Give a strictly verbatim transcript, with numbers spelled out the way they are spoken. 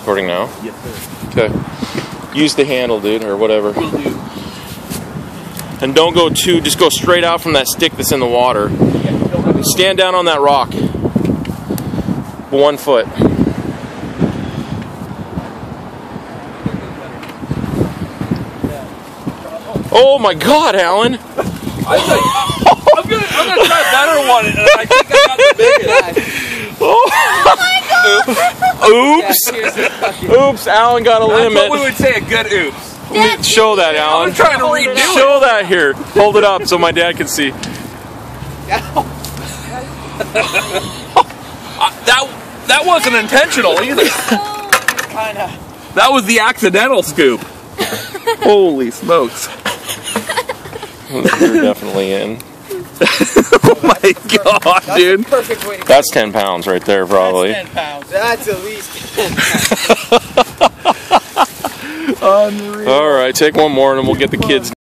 recording now? Yes, sir. Okay. Use the handle, dude, or whatever. Will do. And don't go too, just go straight out from that stick that's in the water. Stand down on that rock. One foot. Oh my God, Alan! I think, I'm gonna, I'm gonna try a better one, and I think I got the biggest. Oh Oops! Oops! Alan got a limit. That's what we would say, a good oops. Let me show that, Alan. I'm trying to redo it. Show that here. Hold it up so my dad can see. uh, that that wasn't intentional either. Kinda. That was the accidental scoop. Holy smokes! You're definitely in. Oh my God, That's dude! a perfect way to go. That's ten pounds right there, probably. That's ten pounds. That's at least ten pounds. Unreal. All right, take one more and then we'll get the kids.